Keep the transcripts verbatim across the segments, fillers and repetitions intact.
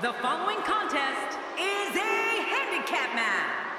The following contest is a handicap match.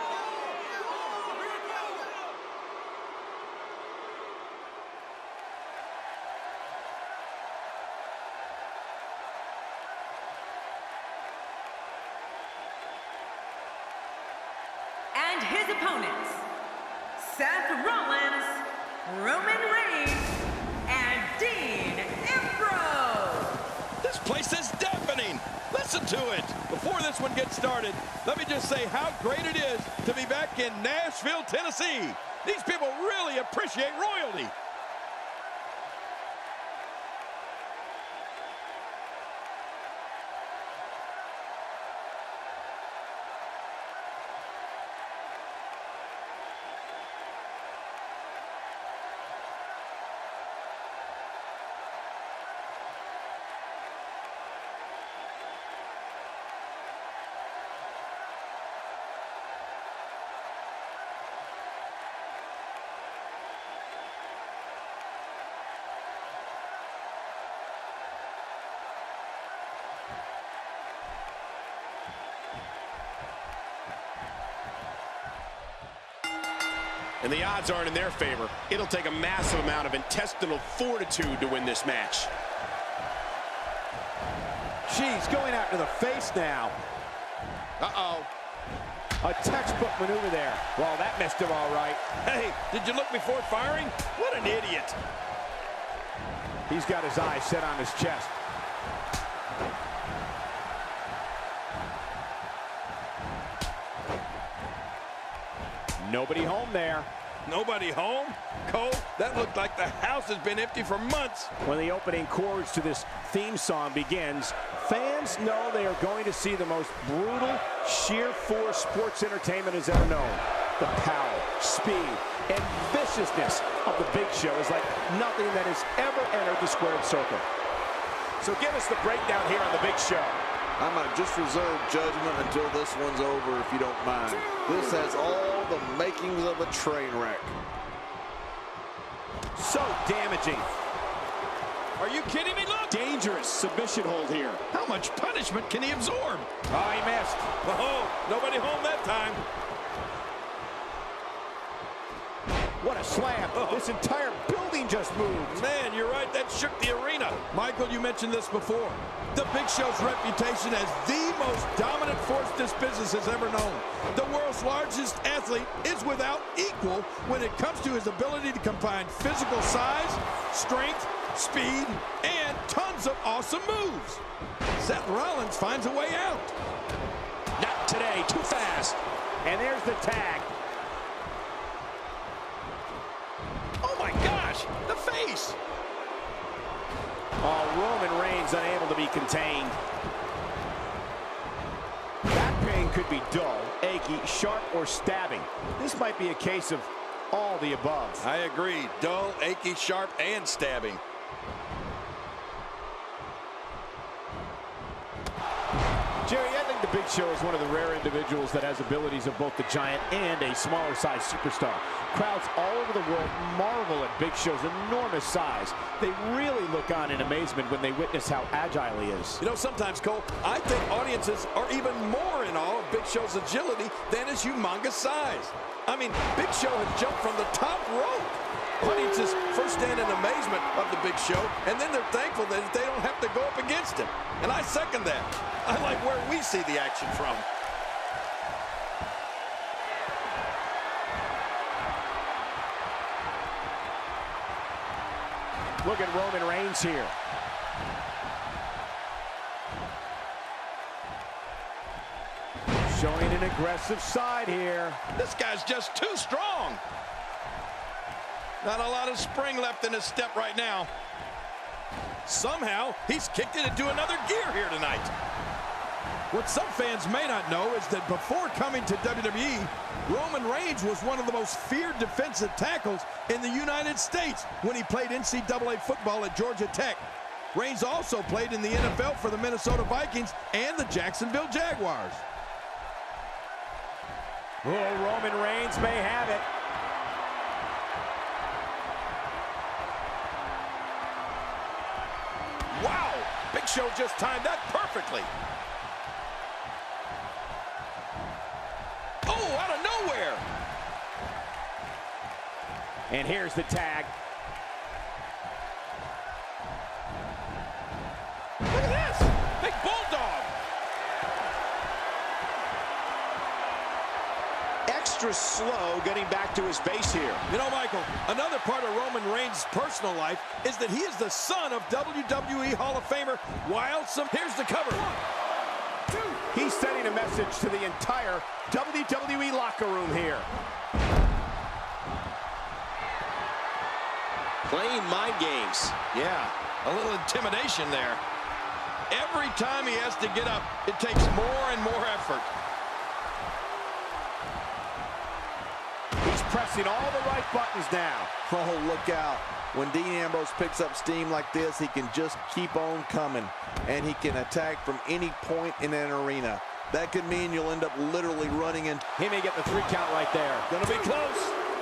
And his opponents, Seth Rollins, Roman Reigns, and Dean Ambrose. This place is deafening. Listen to it. Before this one gets started, let me just say how great it is to be back in Nashville, Tennessee. These people really appreciate royalty. And the odds aren't in their favor. It'll take a massive amount of intestinal fortitude to win this match. She's going after the face now. Uh-oh. A textbook maneuver there. Well, that missed him all right. Hey, did you look before firing? What an idiot. He's got his eyes set on his chest. Nobody home there. Nobody home? Cole, that looked like the house has been empty for months. When the opening chords to this theme song begins, fans know they are going to see the most brutal, sheer force sports entertainment has ever known. The power, speed, and viciousness of the Big Show is like nothing that has ever entered the squared circle. So give us the breakdown here on the Big Show. I might just reserve judgment until this one's over, if you don't mind. This has all the makings of a train wreck. So damaging. Are you kidding me? Look! Dangerous submission hold here. How much punishment can he absorb? Oh, he missed. Oh, nobody home that time. What a slam. Oh. This entire building just moved. Man, you're right. That shook the arena. Michael, you mentioned this before. The Big Show's reputation as the most dominant force this business has ever known. The world's largest athlete is without equal when it comes to his ability to combine physical size, strength, speed, and tons of awesome moves. Seth Rollins finds a way out. Not today. Too fast. And there's the tag. Oh my gosh, the face. Oh, Roman Reigns unable to be contained. That pain could be dull, achy, sharp, or stabbing. This might be a case of all the above. I agree. Dull, achy, sharp, and stabbing. Jerry, I think the Big Show is one of the rare individuals that has abilities of both the Giant and a smaller-sized superstar. Crowds all over the world marvel at Big Show's enormous size. They really look on in amazement when they witness how agile he is. You know, sometimes, Cole, I think audiences are even more in awe of Big Show's agility than his humongous size. I mean, Big Show has jumped from the top rope. Audiences first stand in amazement of the Big Show, and then they're thankful that they don't have to go up against him. And I second that. I like where we see the action from. Look at Roman Reigns here. Showing an aggressive side here. This guy's just too strong. Not a lot of spring left in his step right now. Somehow, he's kicked it into another gear here tonight. What some fans may not know is that before coming to W W E, Roman Reigns was one of the most feared defensive tackles in the United States when he played N C double A football at Georgia Tech. Reigns also played in the N F L for the Minnesota Vikings and the Jacksonville Jaguars. Oh, Roman Reigns may have it. Wow! Big Show just timed that perfectly. Oh, out of nowhere. And here's the tag. Look at this. Big bulldog. Extra slow getting back to his base here. You know, Michael, another part of Roman Reigns' personal life is that he is the son of W W E Hall of Famer Wild Some. Here's the cover. One, two. He's sending a message to the entire W W E locker room here. Playing mind games. Yeah, a little intimidation there. Every time he has to get up, it takes more and more effort. He's pressing all the right buttons now. Oh, look out. When Dean Ambrose picks up steam like this, he can just keep on coming, and he can attack from any point in an arena. That could mean you'll end up literally running in. He may get the three count right there. Gonna be close.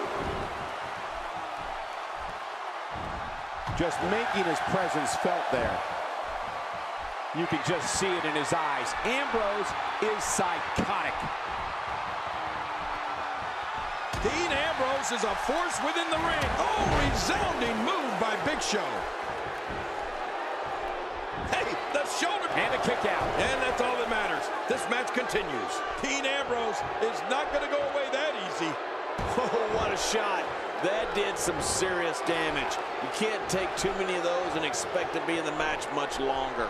Just making his presence felt there. You can just see it in his eyes. Ambrose is psychotic. Dean Ambrose is a force within the ring. Oh, resounding move by Big Show. Hey, the shoulder. And a kick out. And that's all that matters. This match continues. Dean Ambrose is not going to go away that easy. Oh, what a shot. That did some serious damage. You can't take too many of those and expect to be in the match much longer.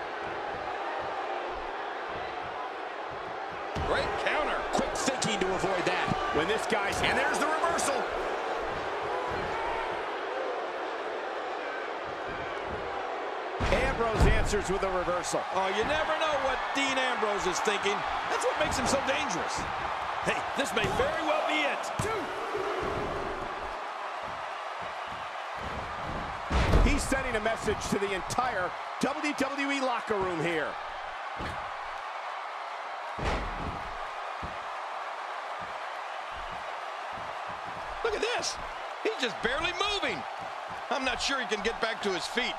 Great counter. Quick thinking to avoid that. When this guy's... And there's the reversal. Ambrose answers with a reversal. Oh, you never know what Dean Ambrose is thinking. That's what makes him so dangerous. Hey, this may very well be it. He's sending a message to the entire W W E locker room here. Look at this. He's just barely moving. I'm not sure he can get back to his feet.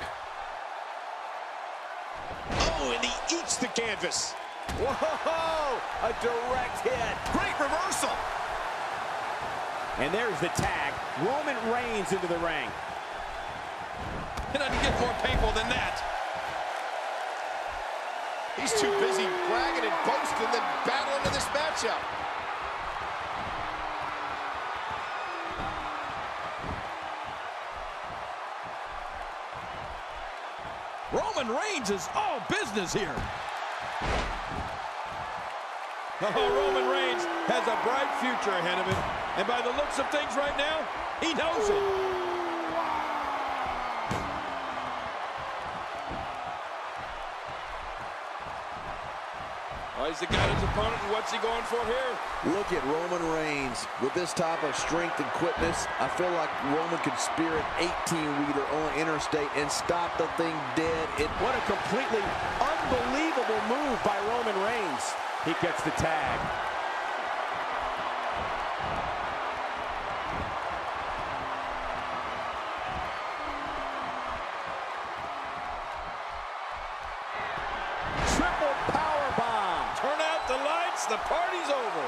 Oh, and he eats the canvas. Whoa, a direct hit. Great reversal. And there's the tag. Roman Reigns into the ring. It doesn't get more painful than that. He's too busy bragging and boasting than battling in this matchup. Roman Reigns is all business here. Oh, Roman Reigns has a bright future ahead of him. And by the looks of things right now, he knows it. Oh, he's got his opponent, and what's he going for here? Look at Roman Reigns. With this type of strength and quickness, I feel like Roman could spear an eighteen-wheeler on interstate and stop the thing dead. It What a completely unbelievable move by Roman Reigns. He gets the tag. Triple power bomb. Turn out the lights, the party's over.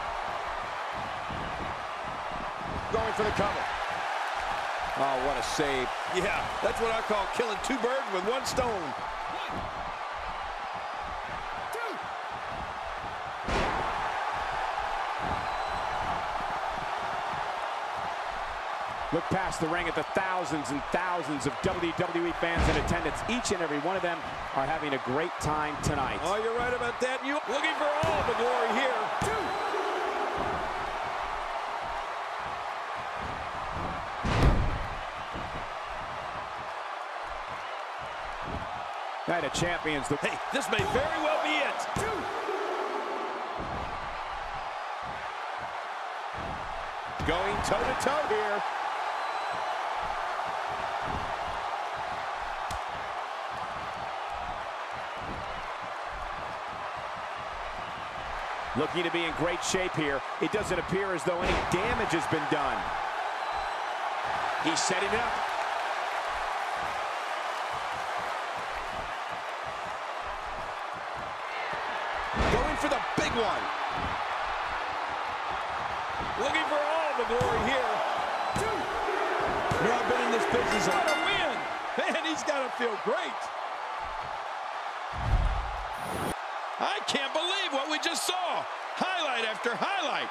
Going for the cover. Oh, what a save. Yeah, that's what I call killing two birds with one stone. Look past the ring at the thousands and thousands of W W E fans in attendance. Each and every one of them are having a great time tonight. Oh, you're right about that. You looking for all the glory here. Night of Champions. The Hey, this may very well be it. going toe-to-toe here. Looking to be in great shape here. It doesn't appear as though any damage has been done. He's setting it up. Going for the big one. looking for all the glory here. Two. You know, I've been in this business. What a win. Man, he's got to feel great. I can't believe what we just saw. Highlight after highlight.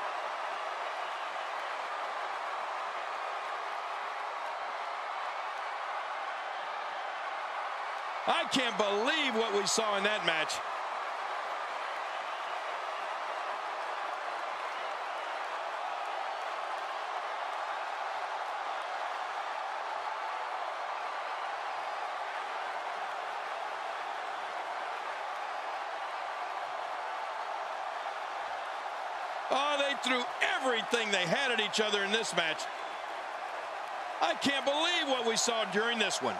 I can't believe what we saw in that match. Oh, they threw everything they had at each other in this match. I can't believe what we saw during this one.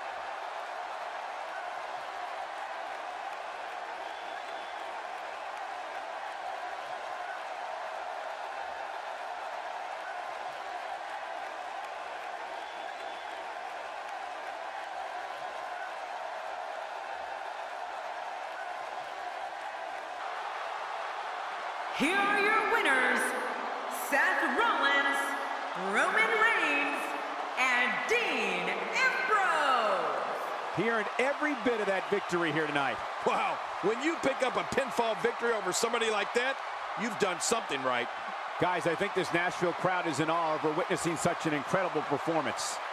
Here are your winners, Seth Rollins, Roman Reigns, and Dean Ambrose. Hearing every bit of that victory here tonight. Wow, when you pick up a pinfall victory over somebody like that, you've done something right. Guys, I think this Nashville crowd is in awe over witnessing such an incredible performance.